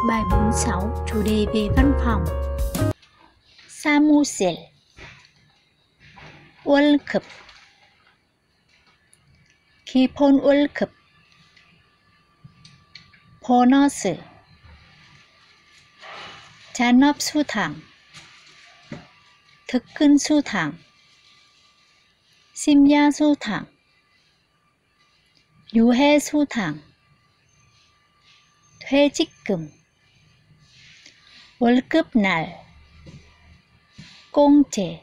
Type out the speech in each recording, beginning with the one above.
Bài 46, chủ đề về văn phòng. 사무실, 월급, 기본 월급, 보너스, 잔업수당, 특근수당, 심야수당, 유해수당, 퇴직금, 월급날, 공제,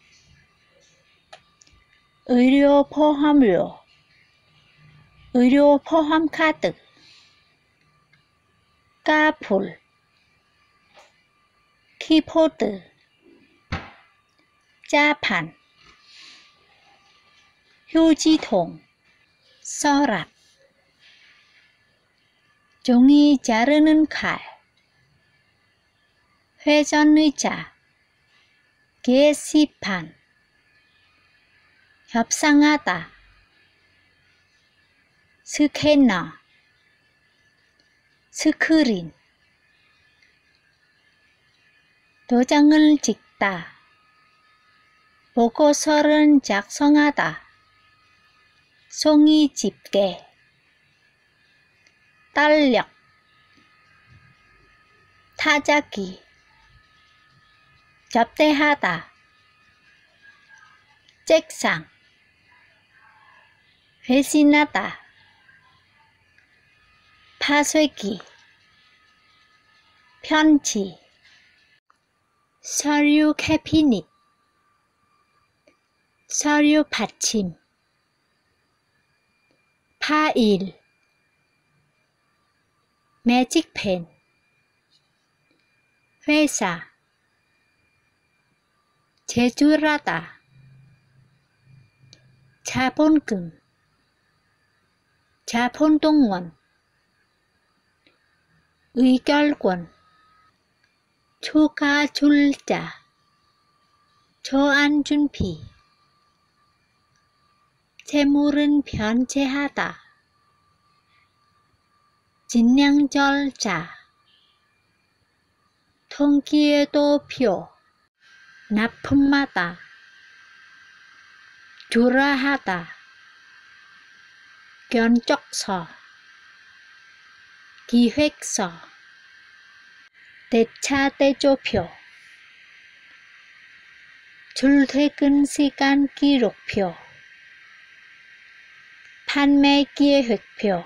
의료 포함료, 의료 포함 카드, 까풀, 키보드, 자판, 휴지통, 서랍, 종이 자르는 칼, 회전의자, 게시판, 협상하다, 스캐너, 스크린, 도장을 찍다, 보고서를 작성하다, 송이 집게, 달력, 타자기, 접대하다, 책상, 회신하다, 파쇄기, 편지, 서류 캐비닛, 서류 받침, 파일, 매직펜, 회사, 제출하다, 자본금, 자본동원, 의결권, 추가 줄자, 초안 준비, 재물은 변제하다, 진행 절차, 통기에도표, 납품하다, 주라하다, 견적서, 기획서, 대차대조표, 출퇴근 시간 기록표, 판매 계획표,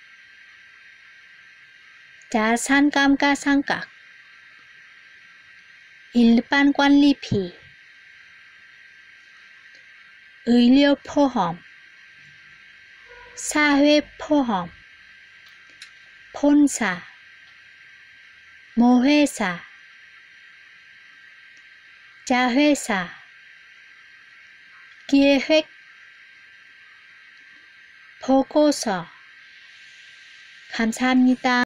자산 감가상각, 일반 관리비, 의료 포함, 사회 포함, 본사, 모회사, 자회사, 계획, 보고서. 감사합니다.